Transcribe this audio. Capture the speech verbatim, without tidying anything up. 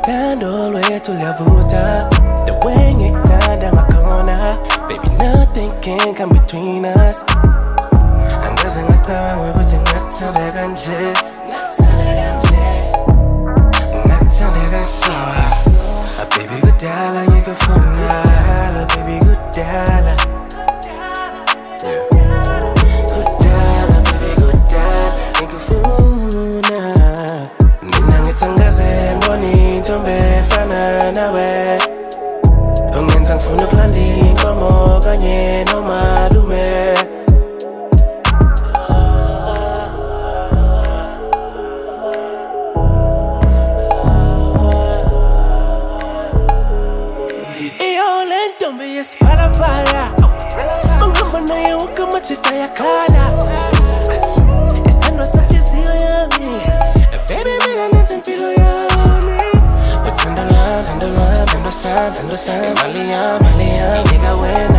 Ngithanda lwethu liyavuta, the way ngikuthanda ngakhona. Baby, nothing can come between us. Angaze ngacabanga ukuthi ngakuthanda kanje, ngakuthanda kanje, ngakuthanda kaso. Baby, kudala ngikufuna, baby, kudala. Kudala, baby, kudala ngikufuna. Mina ngithangaze ngibone intombi efana nawe. Ungenza ngifuna ukulanda inkomo kanye nomalume. Iyo le ntombi yesiphalaphala, ungihamba naye wonke amajita yakhala. Isandwa senhliziyo yami, baby mina nenza impilo yami. Uthando lwami, uthando lwami, uthando sami, imali yami, inika wena.